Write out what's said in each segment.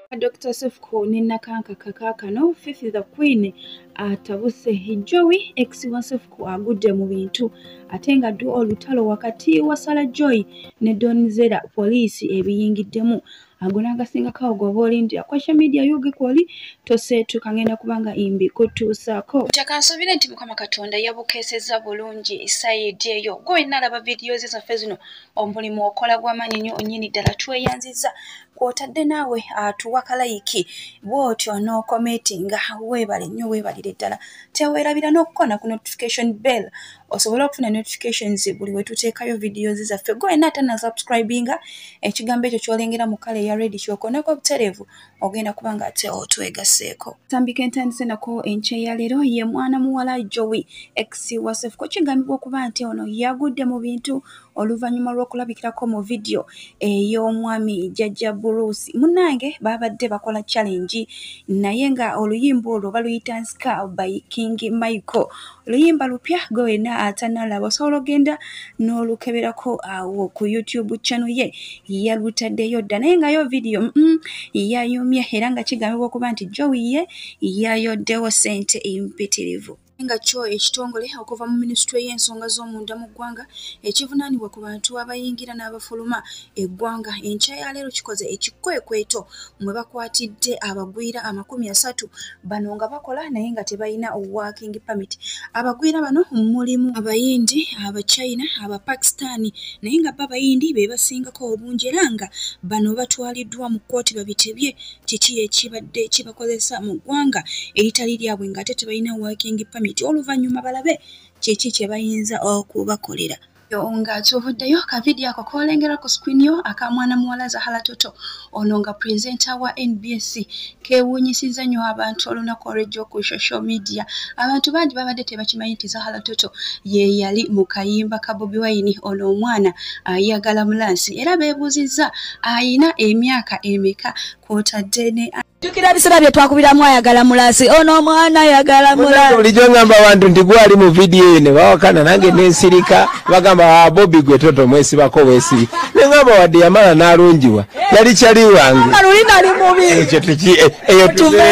Dr. Sefco Ninakanka Kakakano, Fifi the Queen, atabuse Joey, ex wa Sefco agudde mu bintu, atenga du olutalo wakati wasala Joy ne Donzera poliisi ebiyingiddemu. Agonaga singa kaogoba olindira social media yoge kwoli toseetu kangenda kubanga imbi kutuusaako. Takansobire nti Mukama Katonda yabukeesezza bulungi sayidi eyo. Gwe nalaba videos zaffe zino omulimu okola gw'amaanyi nnyo nnyini ddala tweyanziza. Kw'otadde naawe atuwa kalayiki bw'otyo n'okometinga weebale nnyo weebalire ddala. Teweerabira n'okukona ku notification bell osobola okufuna notifications buli we tuteekayo videos zaffe. Gwe n'atana subscribinga ekigambo ekyo ky'olengera mu kale ya red ky'okonako butereevu ogenda kubanga ate otwegaseeko. Tambika entandise nako enkya ya leero ye mwana muwala Joey ex wa Sefco kigambibwa okuba nti ono yagudde mu bintu oluvannyuma lw'okulabikirako mu video ey'omwami Jjajja Bruce. Munnange babadde bakola challenge naye nga oluyimba olwo baluyita Ska by King Michael. Oluyimba lupya gwe wena atanalaba osobola ogenda n'olukeberako awo ku YouTube channel ye yalutaddeyo dda naye nga yo video yayumye era nga kigambibwa okuba nti Joey ye yayoddewo ssente empitirivu. Nga kyo ekitongole okuva mu Ministry y'ensonga z'omunda mu ggwanga ekivunaanibwa ku bantu abayingira n'abafuluma eggwanga enkya ya leero kikoze ekikwekweto mwe bakwatidde abagwira 30 bano nga bakola naye nga tebalina working permit. Abagwira bano mulimu abayindi abachina abapakistani naye nga abayindi be basingako obungi era nga bano batwaliddwa mu kkooti babitebye kiki ekibadde kibakozesa mu ggwanga eritali lyabwe nga ate tebalina working permit. Oluvannyuma balabe kiki kye bayinza okubakolera. Nga tuvuddeyo ka video ako kolengera ku screen yo akamwana muwala Zahara Toto ono nga presenter wa NBS kewuunyisizza nnyo abantu olunaku olw'ejjo ku social media. Abantu bangi babadde tebakimanyi nti Zahara Toto ye yali mu kayimba ka Bobi Wine ono omwana ayagala mulansi era beebuuzizza ayina emyaka emeka kw'otadde ne Jukira bisera bye twakubiramu ayagala mulasi ono omwana ayagala mulasi bulijjo ngamba abantu nti gwali mu video ene bawakana nange nensirika bagamba Bobi gwe Toto mwesibako wesi ngamba wadde yamala n'alungiwa yali kyali wange alulina ali mubi ekyo tiki eyo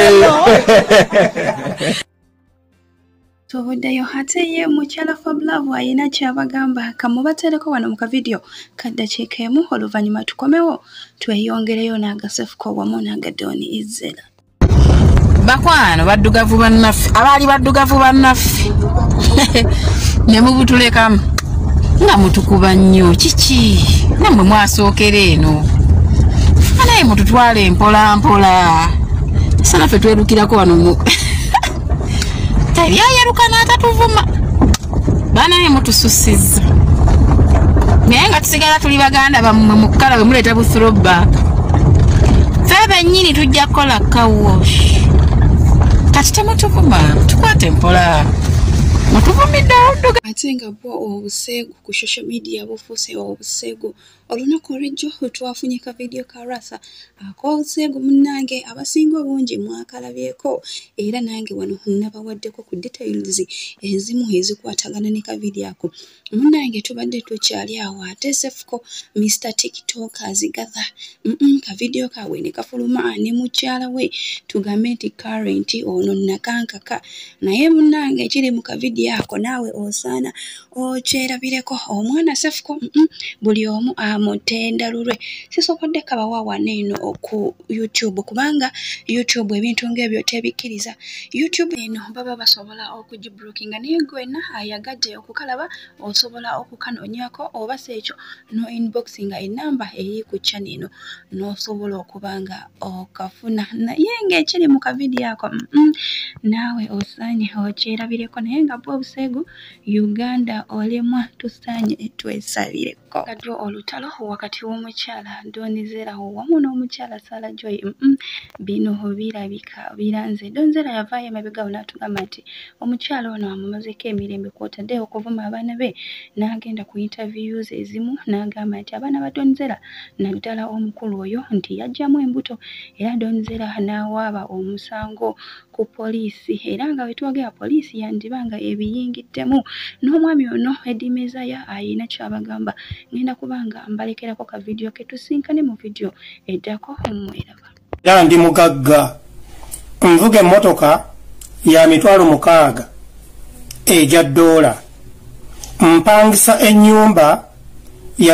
tuvuddeyo ate ye mukyala Fabulove ayina kyabagamba kamubatereko wano mu kavidiyo kaddakiika emu oluvannyuma tukomewo tweyongereyo n'aga Sefco wamu n'aga Don Izera. Bakwano baddugavu bannaffe abaali baddugavu bannaffe ne mubutulekamu nga mutukuba nnyo kiki nammwe mwasookera eno anaye mututwale mpola mpola sanaffe twerukirako wano mu ebyayaluka n'atatuvuma banaye mutususizza naye nga tusigala tuli baganda bammwe mu kkala bwe muleeta bu throwback ffe bennyini tujja kukola kawosh kati temutuvuma tukwate mpola mutuvumidde oludduga ate nga bwo obuseegu ku social media bufuuse obuseegu olunaku olw'ejjo twafunye ka video ka Rasa ak'obuseegu munnange abasinga obungi mwakalabyeko era nange wano nabawaddeko ku details ezimu ezikwatagana ne ka video ako munnange tubadde tukyali awo ate Sefco Mr. TikTok azigatha ka video kawe ne kafuluma ne mukyala we tugambe nti current ono nakankaka naye munnange ekiri mu ka video ako naawe osaana okyerabireko omwana Sefco buli omu amutenda lulwe sisokodde kabawawa neeno ku YouTube kubanga YouTube ebintu ng'ebyo tebikkiriza YouTube eno baba basobola okugiblockinga naye gwena ayagadde okukalaba osobola okukanonyako oba seekyo no inboxinga enamba eri ku channel eno n'osobola okubanga okafuna naye ng'ekiri mu kavidiyo ako naawe osaanye okyerabireko naye nga bwo obuseegu Uganda olemwa tusaanye twesabireko kaddo olutalo wakati w'omukyala Don Izera wamu n'omukyala Sarah Joy bino birabika biranze Don Izera yavaayo emabega n'atugamba nti omukyala ono amumazeko emirembe kw'otadde okuvuma abaana be n'agenda ku interviews ezimu n'agamba nti abaana ba Don Izera naddala omukulu oyo nti yajjamu embuto era Don Izera n'awaaba omusango ku poliisi era nga wetwogera poliisi yandibanga ebiyingiddemu n'omwami ono Eddie Mezaya ayina kyabagamba ngenda kubanga mbalekerako ka video ke tusinkane mu video eddako mweraba. era ndi mugagga nvuga emmotoka ya $6,000 ejja $, mpangisa ennyumba ya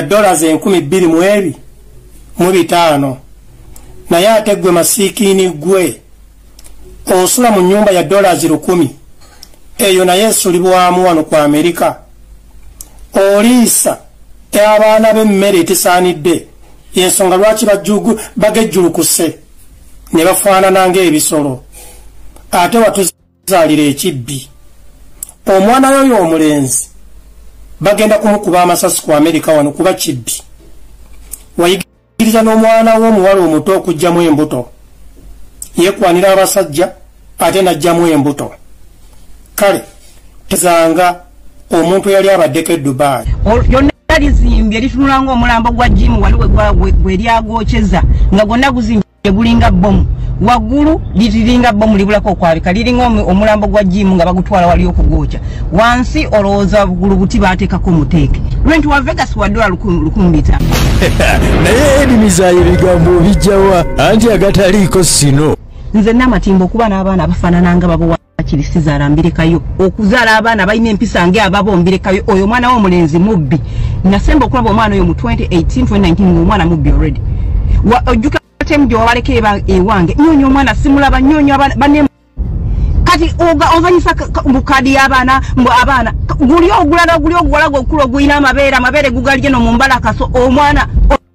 $22,500 naye ate gwe masiikini gwe osula mu nnyumba ya $1,000 eyo naye esulibwamu wano ku Amerika oliisa abaana b'emmere etisaanidde yensonga lwaki bagejjulukuse ne bafaanana ng'ebisolo ate watuzaalira ekibbi omwana yoyo omulenzi bagenda kumukuba amasasi ku Amerika wano kuba kibbi wayigiriza n'omwana w'omuwala omuto okugjamu embuto yeekwanira abasajja ate najjamu embuto kale tezanga omuntu yali abaddeko e Dubai yonna lizimbye litunula ng'omulambo gwa Jim waliwe gwe lyagwokyeza nga gwonna guzimbye gulinga bbomu waggulu litiringa bbomu libulako okwabika liringa omulambo gwa Jim nga bagutwala wali okugwokya wansi olowooza buggulu buti baateekako muteeke rent wa Vegas wa $1,500 naye edimizayo ebigambo bijjawa anti agataliiko sino nze namatimba okuba n'abaana abafaanana nga babo wakirisizaala mbirekayo okuzaala abaana balina empisa ng'ababo mbirekayo oyo omwana w'omulenzi mubbi nasemba okulaba omwana oyo mu 2018-2019 ng'omwana mubbi already ojjuka temu gye wabalekera ewange nnyoonya omwana simulaba nnyoonya banne kati ozanyisa bukadi y'abaana abaana guli ogulala guli oguwalaga okula ogulina amabeere gugalye no mu mbalakaso omwana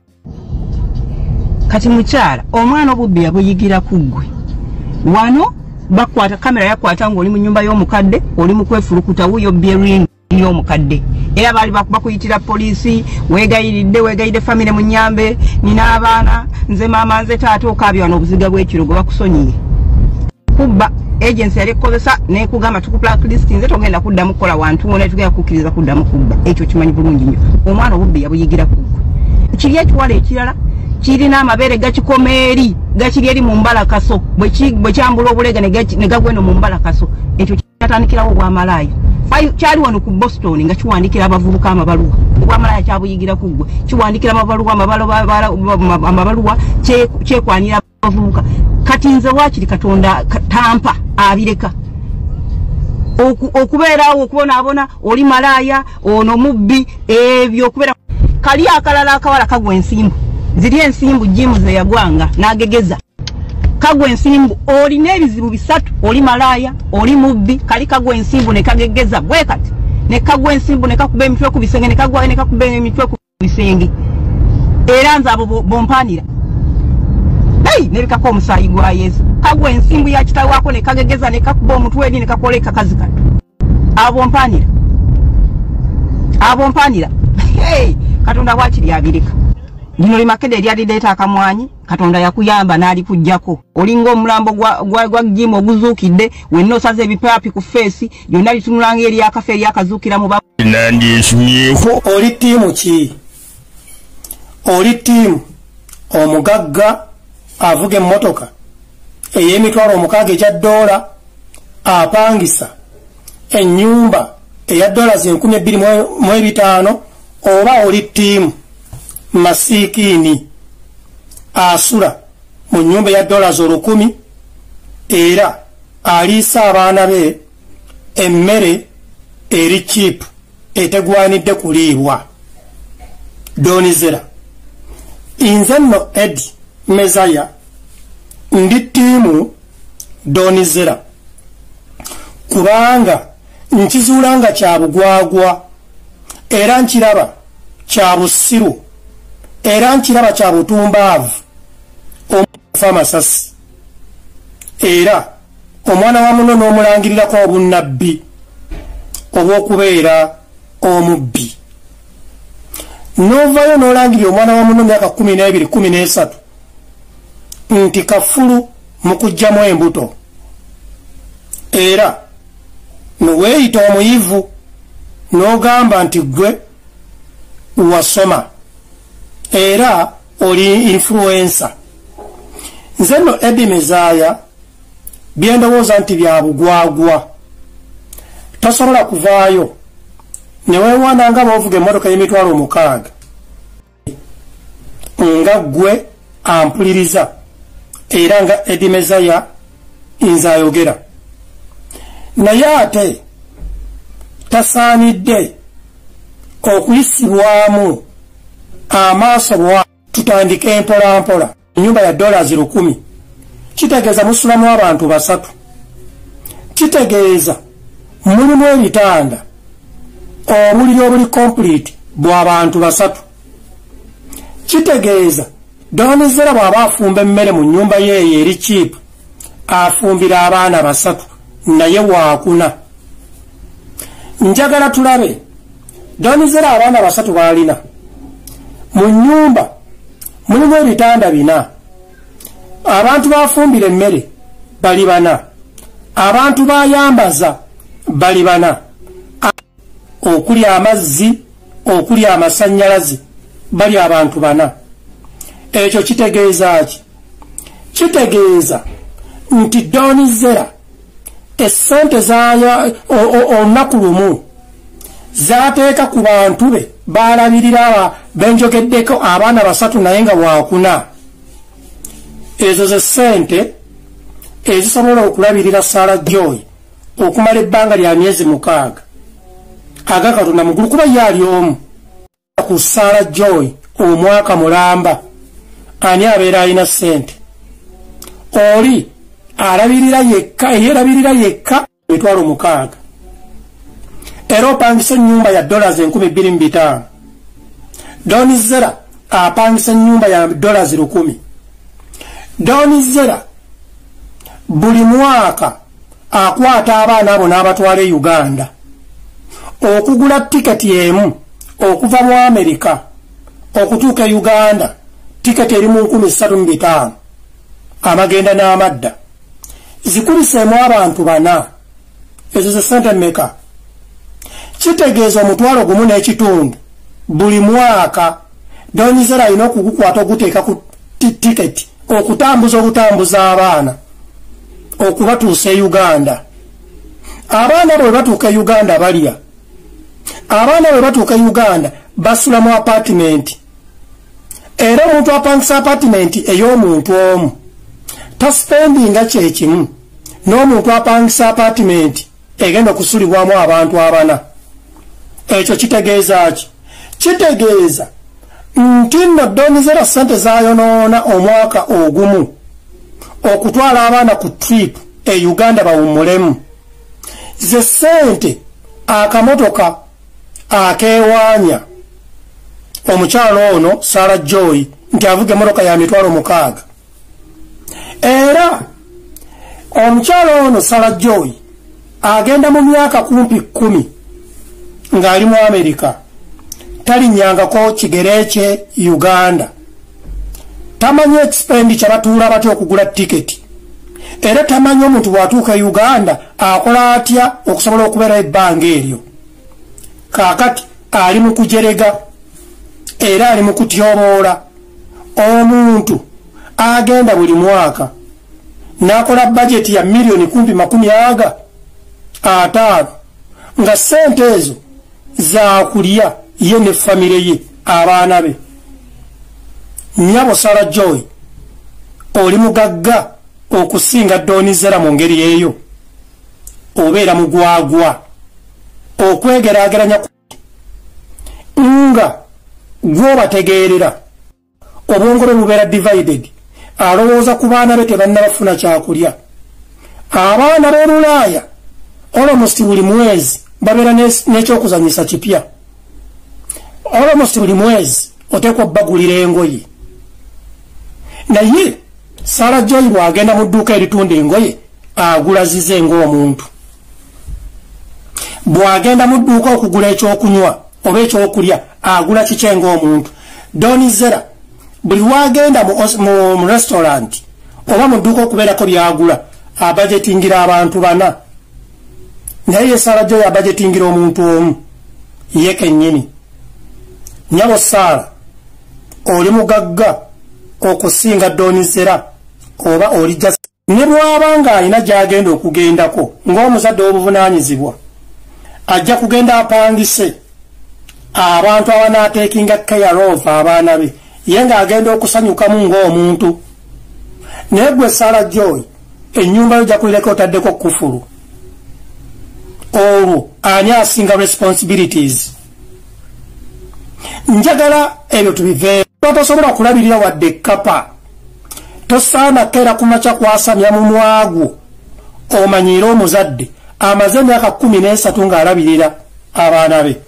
kati mukyala omwana obubbi yabuyigira ku ggwe wano bakwata kamera yakwata ng'oli mu nnyumba y'omukadde oli mu kwefulukuta wuyo ring y'omukadde era baali bakuyitira poliisi weegayidde famire mu nnyambe nina abaana nze maama nze taata okaabye wano obuziga bw'ekirogo bakusonyiye kubba agency yali ekkozesa nekugamba tukublacklist nze togenda kuddamu kukola wantu wona tugenda kukkiriza kuddamu kubba ekyo kimanyi bulungi nnyo omwana obubbi yabuyigira ku ggwe kiri ekiwala ekirala kirina amabeere gakikoma eri gakiri eri mu mbalakaso bwe kyambula obulega ne gagweno mu mbalakaso ekyo kyatandikirawo obwamalaaya kyali wano ku Boston nga kiwandikira abavubuka amabaluwa obwamalaaya kyabuyigira ku ggwe kiwandikira amabaluwa kyekwanira abavubuka kati nze waakiri Katonda tampa abireka okubeerawo okubonaabona oli malaaya ono mubbi ebyo okubeera kali akalala akawala kagwa ensimbu ziri ensimbu Jim ze yagwanga n'agegeza kagwa ensimbu olina ebizibu bisatu oli malaaya oli mubbi kali kagwa ensimbu ne kagegeza bwe kati ne kagwa ensimbu ne kakuba emitwe ku bisenge ne kakuba emitwe ku bisenge era nze abo bompanira nebikako omusaayi gwa Yesu kagwa ensimbu ya kitawe wako ne kagegeza ne kakuba omutwe eri ne kakoleka kazi katu abompanira Katonda waakiri abireka lino limakede eryalireeta akamwanyi Katonda yakuyamba n'ali kujjako olinga omulambo gwa Jim oguzuukidde wenna osaze ebipaapi ku feesi lyonna litunulanga eri akafa eryakazuukira mu nandyesimyeko oli ttiimu ki oli ttiimu omugagga avuga emmotoka ey'emitwalo 6 egya $, apangisa ennyumba eya $22,500 oba oli ttiimu masiikini asula mu nnyumba ya $1,000 era aliisa abaana be emmere eri chipu etegwanidde kuliibwa donizera inze nno Edi Mezaya ndi ttiimu donizera kubanga nkizuula nga kya bugwagwa era nkiraba kya busiru era nkiraba kya butumbaavu omufa amasasi era omwana wa muno n'omulangirirako obunnabbi obw'okubeera omubbi n'ovaayo n'olangirira omwana wa muno myaka 12-13 nti kafulu mu kuggyamu embuto era noweeyita omuyivu n'ogamba nti gwe wasoma era oli influencer nze nno Edi Mezaya byendowooza nti bya bugwagwa tosobola kuvaayo ne weewaana nga boovuga emmotoka y'emitwalo 6 nga ggwe ampuliriza era nga Eddie Mezaya nze ayogera. Naye ate tasaanidde okuyisibwamu amaaso bwa tutandike empolampola ennyumba ya $10,000 kitegeeza musulamu abantu 3 kitegeeza mulimu ebitanda obuliri obuli complete bw'abantu 3 kitegeeza Donizera bw'aba afumba emmere mu nnyumba ye eri cheap afumbira abaana 3 naye waakuna. Njagala tulabe Donizera abaana 3 baalina mu nnyumba mulimu ebitanda 4 abantu bafumbira emmere bali 4 abantu bayambaza bali 4 okuli amazzi okuli amasannyalaze bali abantu 4. Ekyo kitegeeza ki? Kitegeeza nti Donizera essente zaayo olunaku lumu zaateeka ku bantu be baalabirira benjogeddeko abaana 3 naye nga waakuna. Ezo ze ssente ezisobola okulabirira Sarah Joy okumala ebbanga lya myezi 6 aga Katonda mugulu kuba yaali omu ku Sarah Joy omwaka mulamba ani abeera alina ssente oli alabirira yekka yerabirira yekka $6,000 era opangisa ennyumba ya $2,500. Donizera apangisa ennyumba ya $10,000. Donizera buli mwaka akwata abaana abo n'abatwala e Uganda okugula tiketi emu okuva mu Amerika okutuuka e Uganda tiketi eri mu 135 amagenda n'amadda zikuliseemu abantu 4. Ezo ze ssente mmeka? Kitegeeza $1.5 buli mwaka Donizera alina okugukwata oguteeka ku tiketi okutambuza abaana okubatuusa e Uganda. Abaana bwe batuuka e Uganda balya. Abaana bwe batuuka e Uganda basula mu apartment. Era omuntu apangisa apartment ey'omuntu omu taspendinga kyekimu n'omuntu apangisa apartment egenda okusulibwamu abantu 4. Ekyo kitegeeza ki? Kitegeeza nti nno Donizera ssente zaayonoona omwaka ogumu okutwala abaana ku trip e Uganda bawummulemu. Ze ssente akamotoka akeewaanya omukyalo ono Sarah Joy nti avuga emmotoka ya $60,000. Era omukyalo ono Sarah Joy agenda mu myaka kumpi 10 ng'ali mu Amerika talinnyangako kigere kye Uganda. Tamanyi expenditure batuula batya okugula tiketi. Era tamanyi omuntu bw'atuuka Uganda akola atya okusobola okubeera ebbanga eryo. Kaakati ali mu kujerega era ali mu kutyoboola. Omuntu agenda buli mwaka n'akola budget ya $50 million nga ssente ezo zaakulya ye ne famire ye abaana be. Nnyabo Sarah Joy oli mugagga okusinga Donizera mu ngeri eyo. Obeera mugwagwa okwegeraageranya nga gw'obategeerera obwongo bwe bubeera divided. Alowooza ku baana be tebannabafuna kyakulya. Abaana b'e Bulaaya almost buli mwezi babeera n'ekyokuzanyisa kipya. Almost buli mwezi oteekwa bagulira engoye. Naye Sarah Joy bw'agenda mu dduuka eritunda engoye agula zize ng'omuntu. Bw'agenda mu dduuka okugula ekyokunywa oba ekyokulya agula kikye ng'omuntu. Donizera buli wagenda mu restaurant oba mu dduuka okubeerako byagula abajetingira abantu 4. Naye Sarah Joy abajetingira omuntu omu ye kennyini. Nnyabo Sarah oli mugagga okusinga Donizera oba oli just ne bw'aba ng'alina gy'agenda okugendako ng'omuzadde w'obuvunaanyizibwa ajja kugenda apangise abantu abanaateekinga care of abaana be ye ng'agenda okusanyukamu ng'omuntu. naye gwe Sarah Joy ennyumba yo jakulireko otaddeko kufulu olwo ani asinga responsibilities njagala ebyo tubive tosobola kulabirira wadde kapa tosaana kera kumaca kwasamya mu mwagu omanyiira omuzadde amaze emyaka 13 ng'alabirira abaana be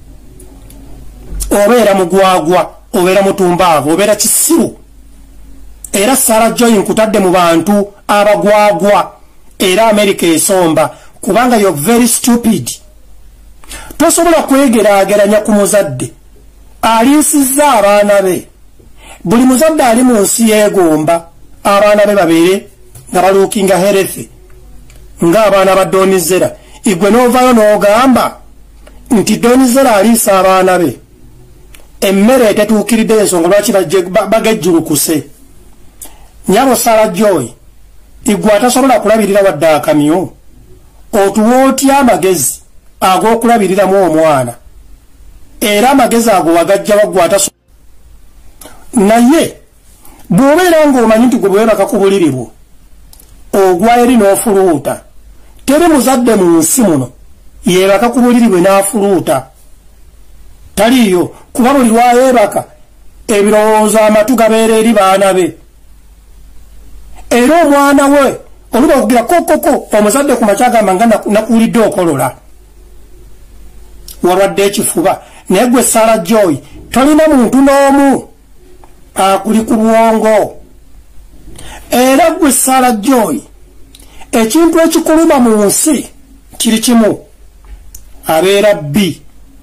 obeera mugwagwa obeera mutumbaavu obeera kisiru era Sarah Joy nkutadde mu bantu abagwagwa era America esomba kubanga you're very stupid tosobola kwegeraageranya ku muzadde aliisizza abaana be buli muzadde ali mu nsi yeegomba abaana be babeere nga baluukinga healthy ng'abaana ba Donizera igwe n'ovaayo n'ogamba nti Donizera aliisa abaana be emmere etetuukiridde ensonga lwaki bagejjulukuse nyabo Sarah Joy igwe atasobola kulabirira wadde akamyo otuwa otya amagezi ag'okulabiriramu omwana era amagezi ago wagajja waggwe atasobola naye bw'obeera ng'omanyi nti gwe bwebaka ku buliri bwo ogwa eri n'ofuluuta teri muzadde mu nsi muno yeebaka ku buliri bwe n'afuluuta taliyo kuba buli lwayeebaka ebirowoozo amatu gabeera eri baana be era omwana we oluba okugira kokoko omuzadde ku makya agamba nga nakuwulidde okolola walwadde ekifuba naye gwe Sarah Joy tolina muntu n'omu akuli ku bwongo era gwe Sarah Joy ekintu ekikuluma mu nsi kiri kimu abeera bbi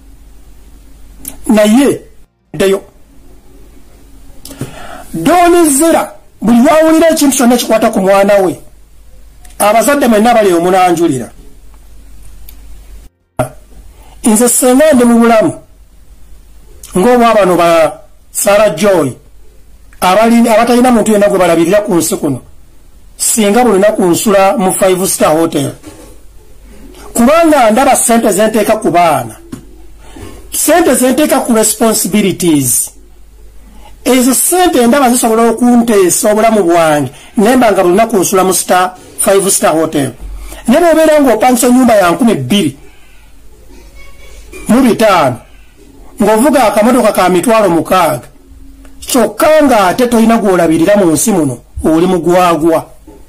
naye ddeyo Donizera buli lwawulira ekintu kyonna ekikwata ku mwana we abazadde mwenna bali omunanjulira nze senga ndi mu bulamu ng'obwa bano ba Sarah Joy abatalina muntu yenna gwe balabirira ku nsi kuno singa buli lunaku nsula mu 5-star hotel kubanga ndaba sente zenteeka ku baana sente zenteeka ku responsibilities ezo sente ndaba zisobola okunteesa obulamu bwange nemba nga buli lunaku nsula mu 5-star hotel ne bw'obeera ng'opangisa ennyumba ya 2,500 ng'ovuga akamotoka ka 6,000 kyokka ng'ate tolina gw'olabirira mu nsi muno oli mugwagwa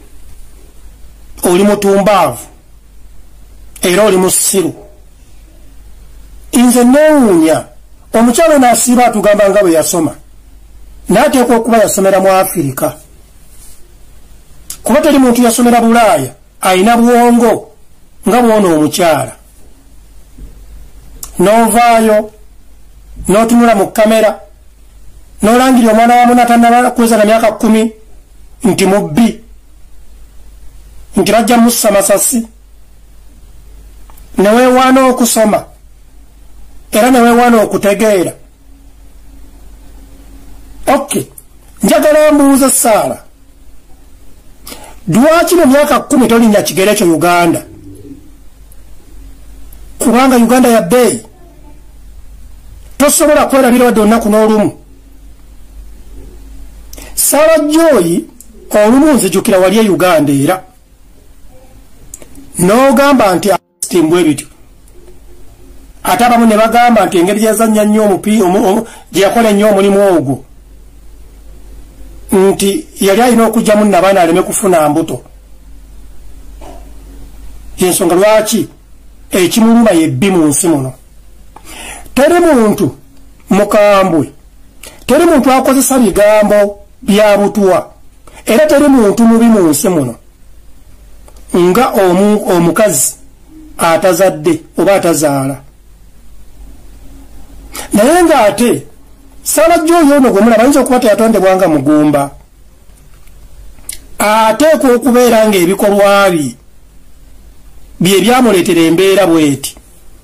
oli mutumbaavu era oli musiru nze neewuunya omukyalo n'asiiba atugamba nga bwe yasoma n'ateekwa okuba yasomera mu Afirika kuba teri muntu yasomera Bulaaya alina bwongo nga bw'ono omukyala n'ovaayo n'otunula mu kamera n'olangira omwana wamu n'atannaba kuweza na myaka 10 nti mubbi nti bajja mussa masasi neweewaana okusoma era neweewaana okutegeera ok njagala mbuuze Sarah lwaki mu myaka 10 tolinnya kigere kyo Uganda kubanga Uganda ya bbeeyi tosobola kwerabira wadde olunaku n'olumu Sarah Joy olumu nzijukira wali e Uganda era n'ogamba nti asimbwe bityo ate abamu ne bagamba nti engeri gyezannya nnyo gye yakola ennyo omulimu ogwo nti yali alina okugyamu nabaana aleme kufuna mbuto yensonga lwaki ekimuluma yebbi mu nsi muno teri muntu mukambwe teri muntu akozesa bigambo bya butwa era teri muntu mubi mu nsi muno nga omukazi atazadde oba atazaala naye ng'ate Sarah Joy ono gwe mulaba ayinza okuba teyatondebwanga mugumba ateekwa okubeera ng'ebikolwa bye byamuleetera embeera bweti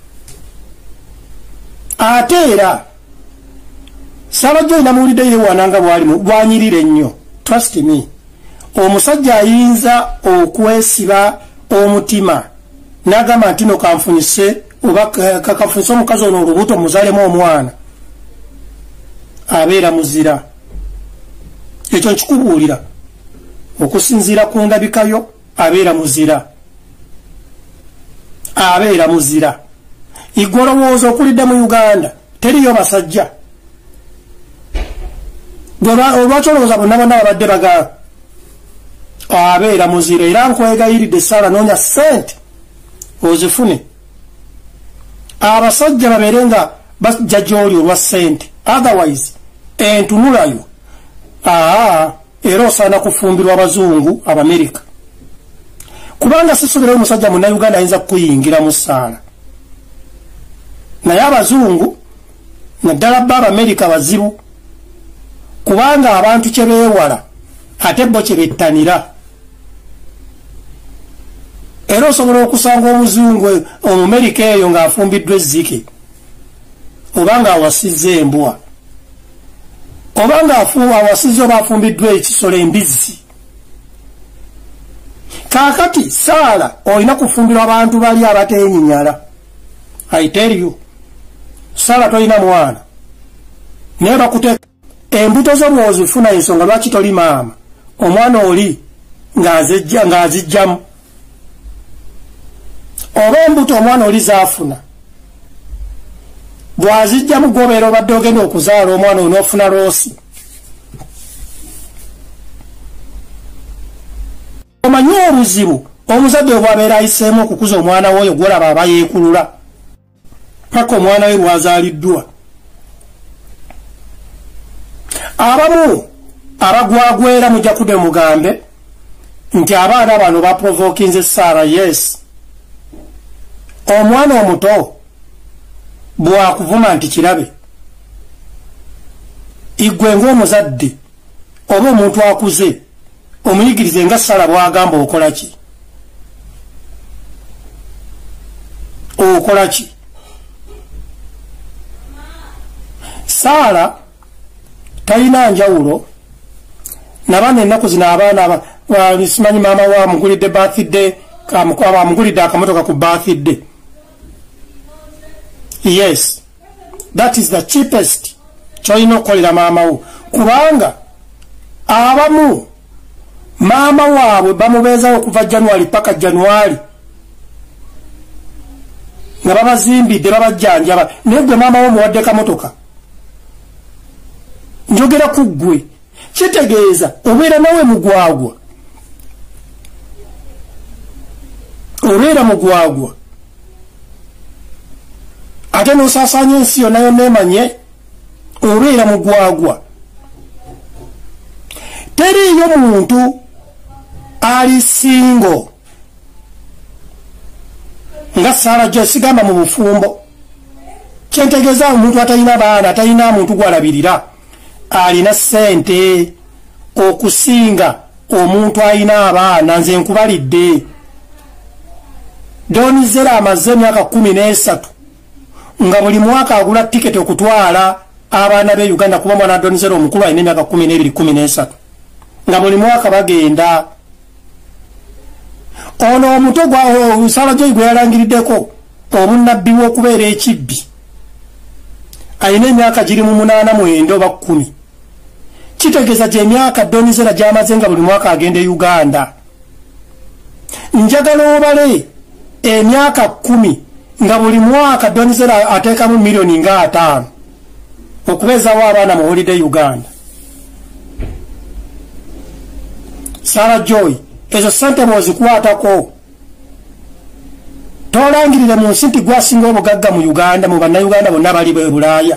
ate era Sarah Joy namuwulidde yeewaananga bwanyirira ennyo trust me omusajja ayinza okwesiba omutima n'agamba nti no kanfunyise oba kafunise omukazi ono olubuto muzaalemu omwana abeera muzira ekyo nkikubuulira okusinziira ku ndabikayo abeera muzira igwe olowooza okulidde mu Uganda teriyo basajja olwaki olowooza bonna babadde bagala abeera muzira era nkwegayiridde Sarah noonya ssente ozifune abasajja babeere nga bajja gy'oli olwa ssente otherwise entunulayo era osaana kufumbirwa abazungu Abamerika kubanga sisubirayo omusajja Munnayuganda ayinza kukuyingira mu Sarah naye abazungu naddala bba Abamerika bazibu kubanga abantu kye beewala ate bo kye bettanira era osobola okusanga omuzungu Omumerika eyo ng'afumbiddwa ezzike oba ng'awasizza embwa oba ng'awasizza oba afumbiddwa ekisolo embizzi kaakati Sarah olina kufumbirwa abantu bali abateenyinyala I tell you Sarah tolina mwana naye bakuteeka embuto zo bw'ozifuna ensonga lwaki toli maama omwana oli ng'azijjamu oba embuto omwana oli zaafuna bw'azijjamu gw'obeera obadde ogenda okuzaala omwana oli n'ofuna loosi omanyi obuzibu omuzadde bw'abeera ayiseemu okukuza omwana we oyo gw'olaba aba yeekulula paka omwana we lwazaaliddwa abamu abagwagwera mujja kudde mugambe nti abaana bano baprovokinze Sarah yes omwana omuto bwakuvuma nti kirabe igwe ng'omuzadde oba omuntu akuze omuyigirize nga Sarah bwagamba okola ki Sarah talina njawulo nabana ennaku zino abaana simanyi maama wa amugulidde birthday amugulidde akamotoka ku birthday yes that is the cheapest kyolina okukolera maama wo kubanga abamu maama waabwe bamubeezawo okuva January paka January nga babazimbidde babajjanjaba naye gwe maama wo muwadde kamotoka njogera ku ggwe kitegeeza obeera nawe mugwagwa ate n'osaasaanya ensi yonna yonna emanye obeera mugwagwa teriiyo muntu ali singo nga Sarah Joy sigamba mu bufumbo kyentegeeza omuntu atalina baana atalina muntu gw'alabirira alina ssente okusinga omuntu alina abaana nze nkubalidde Donizera amaze emyaka 13 nga buli mwaka agula tiketi okutwala abaana be Uganda kuba mwana Donizera omukulu alina emyaka 12-13 nga buli mwaka bagenda ono omuto gwa Sarah Joy gwe yalangiriddeko obunnabbi bw'okubeera ekibbi alina emyaka giri mu 8 oba 10 kitegeeza gy'emyaka Donizera gy'amaze nga buli mwaka agenda Uganda njagala obale emyaka 10 nga buli mwaka Donizera ateekamu miliyoni nga 5 okubeezawo abaana mu holiday Uganda Sarah Joy ezo ssente bw'ozikwatako tolangirire mu nsi nti gwasinga obugagga mu Uganda mu bannayuganda bonna bali bwe Bulaaya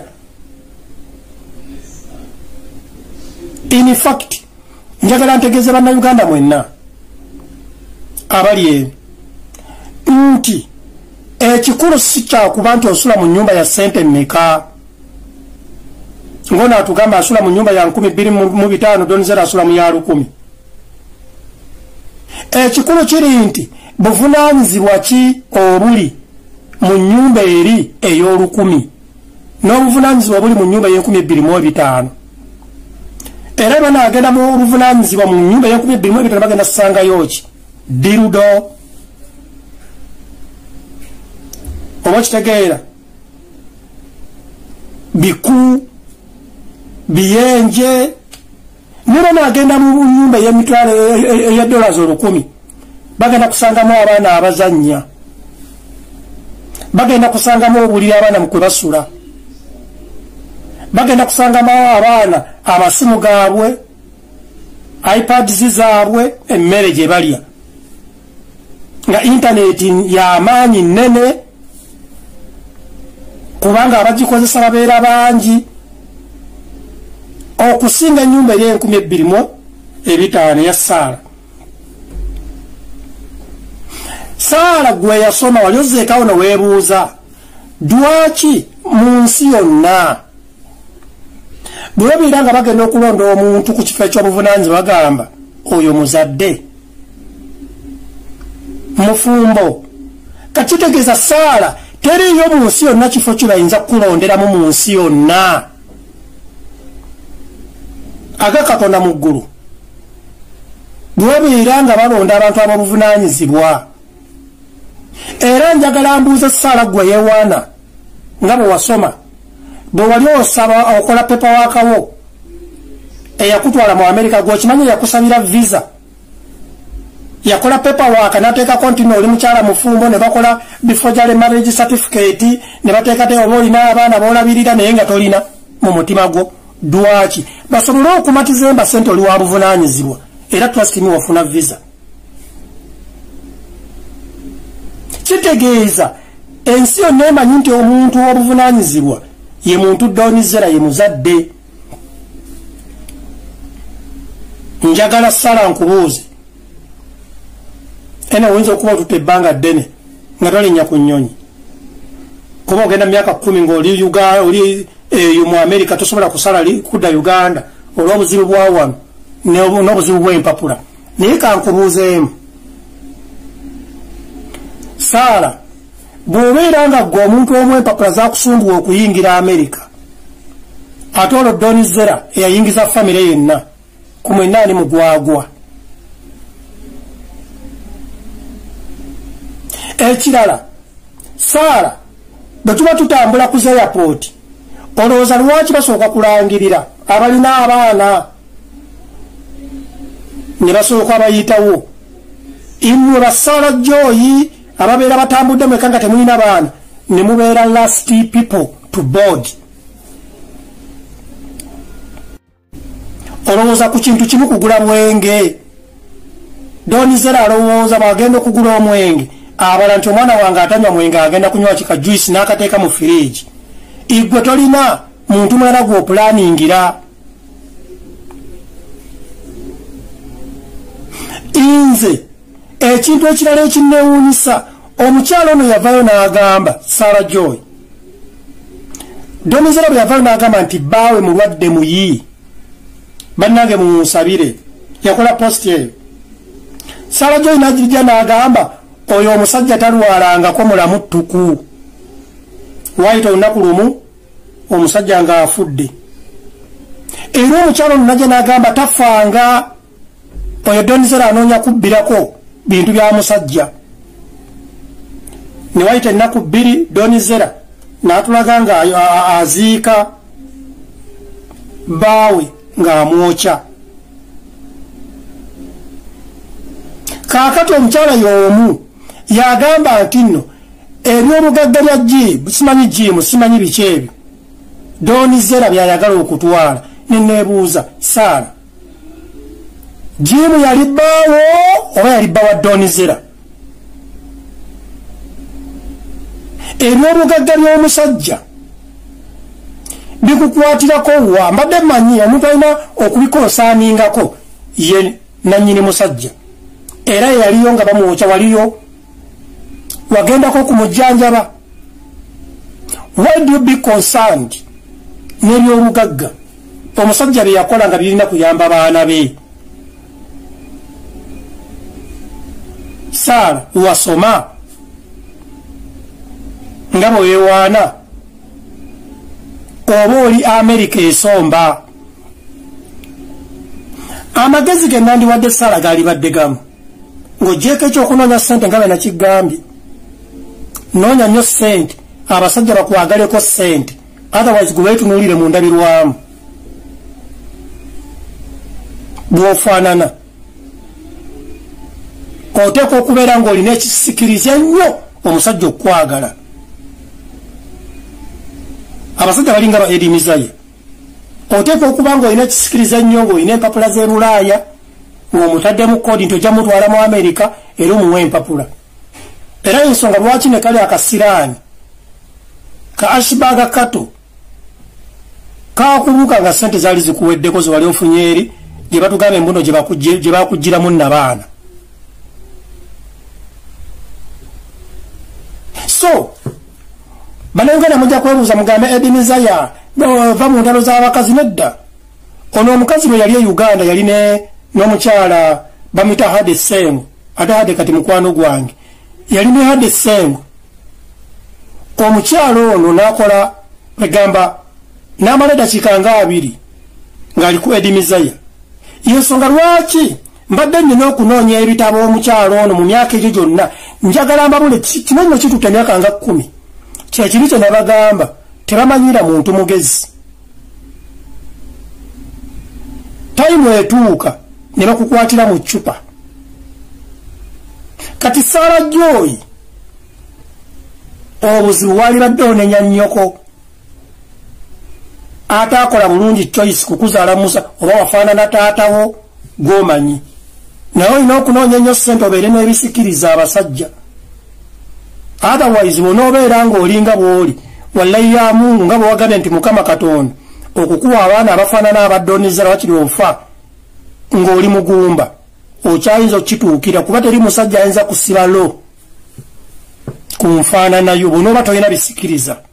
in fact njagala ntegeeze bannayuganda mwenna abali eno nti ekikulu si kyakuba nti osula mu nnyumba ya ssente mmeka ng'ono atugamba asula mu nnyumba ya 25,000 Donizera asula mu ya 10,000 ekikulu kiri nti buvunaanyizibwa ki obuli mu nnyumba eri ey'olukumi n'obuvunaanyizibwa obuli mu nnyumba y'2,500 era banaagenda mu buvunaanyizibwa mu nnyumba y'2,500 bagenda kusangayo ki dirudo oba kitegeera biku biyenje ne bw'obeera n'agenda mu nnyumba ey'emitwalo eya dollars 1000 bagenda kusangamu abaana abazannya, bagenda kusangamu obuliri abaana mu kwe basula, bagenda kusangamu abaana amasimu gaabwe, iPads zaabwe, emmere gye balya, nga intaneti y'amaanyi nnene kubanga abagikozesa babeera bangi okusinga ennyumba eri 25,000 ya Saala. Saala gwe yasoma wali ozzeekawo ne weebuuza lwaki mu nsi yonna bwe babeera nga bagenda okulonda omuntu ku kifo ekyobuvunaanyizibwa bagamba oyo muzadde mufumbo, kati kitegeeza Saala teriyo mu nsi yonna kifo kye bayinza kukulonderamu mu nsi yonna aga Katonda mu ggulu bwe babeera nga balonda abantu ababuvunaanyizibwa. Era njagala mbuuze Saala gwe yeewaana nga bwe wasoma bwe wali osaba okola pepa waakawo eyakutwala mu Amerika gwokimanyi yakusabira visa, yakola pepa waaka n'ateekako nti oli mukyala mufumbo ne bakola before marriage certificate ne bateekate oba olina abaana boolabirira naye nga tolina mu mutima gwo. Lwaki? Basobole okumatiza emba sente oli wa buvunaanyizibwa era trustimi wafuna visa. Kitegeeza ensi yonna emanyi nti omuntu w'obuvunaanyizibwa ye muntu Donizera ye muzadde. Njagala Saala nkubuuze, ena oyinza okuba otutte ebbanga ddene nga tolinnya ku nnyonyi kuba ogenda myaka 10 ng'oli eyo mu Amerika tosobola kusala kudda Uganda olw'obuzibu bwa wano n'obuzibu bw'empapula. Naye kankubuuzeemu Saala, bw'obeera nga ggwe omuntu omu empapula zakusumbuwa okuyingira Amerika ate olwo Donizera eyayingiza famire yenna ku mwennaani mugwagwa. Ekirala Saala, bwe tuba tutambula ku airport olowooza lwaki basooka kulangirira abalina abaana ne basooka bayitawo immwe ba Saala Joy ababeera batambudde mweka nga temulina baana ne mubeera last people to board. Olowooza ku kintu kimu kugula mwenge. Donizera alowooza bw'agenda okugula omwenge abala nti omwana wange atanywa mwenge agenda kunywa kika juice n'akateeka mu firiji. Igwe tolina muntu mulala gw'opulaningira. Inze ekintu ekirala ekinneewuunyisa omukyalo ono yavayo n'agamba Saala Joy, Donizera bwe yavayo n'agamba nti bbaawe mulwadde muyi bannange mumusabire, yakola post eyo. Saala Joy n'agijja n'agamba oyo omusajja talwalangako mulamu ttuku, waayita olunaku lumu omusajja ng'afudde. Era omukyalo ono najja n'agamba tafanga, oyo Donizera anoonya kubbirako bintu bya musajja. Ne waayita ennaku 2 Donizera n'atulaga nga aziika bbaawe ng'amwokya. Kaakati omukyala y'omu yagamba nti nno eby'obugagga bya jiimu simanyi jiimu simanyi biki ebyo Donizera byayagala okutwala. Neneebuuza Saala, jiimu yali bbaawo oba yali bba wa Donizera? Eby'obugagga by'omusajja bikukwatirako wa? Mbadde mmanyi omuntu alina okubikosaaningako ye nannyini musajja, era yaliyo nga bamwokya, waliyo wagendako okumujjanjaba. Why do you be concerned n'ebyobugagga omusajja bye yakola nga birina kuyamba baana be? Saala, wasoma nga bwe weewaana oba oli Amerika esomba. Amagezi ge nandiwadde Saala gaali badde gamu, ng'oggyeko ekyokunoonya ssente nga bwe nakigambye. Noonya nnyo ssente, abasajja bakwagaleko ssente, otherwise gwe weetunuulire mu ndabirwamu. bw'ofaanana oteekwa okubeera ng'olina ekisikiriza ennyo omusajja okukwagala. Abasajja balinga ba Eddie Mizaye oteekwa okuba ng'olina ekisikiriza ennyo ng'olina empapula z'e Bulaaya ng'omutaddemu kkoodi nti ojja mutwala mu Amerika era omuwa empapula. Era ensonga lwaki ne kali akasiraani ka Ashbaga Kato kaakuluka nga ssente zaali zikuweddeko ze wali ofunye eri gye batugamba embuno gye baakugiramu nnabaana. So bannayuganda mujja kwebuuza mugambe Eddie Mizaye va mu ntalo z'abakazi nedda. Ono omukazi bwe yali e Uganda yali n'omukyala bamuyita Hade Ssengo, ate Hade kati mukwano gwange, yali ne Hade Ssengo. Omukyala ono n'akola egamba n'amala eddakiika nga 2 ng'ali ku Eddie Mizaye. Y'ensonga lwaki mbadde nnina okunoonya ebitabo omukyala ono mu myaka egyo gyonna njagala mbabule kino nno kitutte emyaka nga 10. Kyekiri kye nabagamba tebamanyira muntu mugezi. Tayimu etuuka ne bakukwatira mu ccupa. Kati Sarah Joy obuzibu wali badde onenya nnyoko ate akola bulungi choice kukuzaala Musa oba wafaanana taatawo gwomanyi. Naye olina okunoonya ennyo ssente obeere n'ebisikiriza abasajja. Otherwise bw'onoobeera ng'olinga bw'oli wallahi ya Mungu nga bwe wagambye nti Mukama Katonda okukuwa abaana abafaanana abaddoonizza wakiri ofa ng'oli mugumba okyayinza okukituukira kuba teri musajja ayinza kusiba lo ku nfaananayo bw'onooba tolina bisikiriza.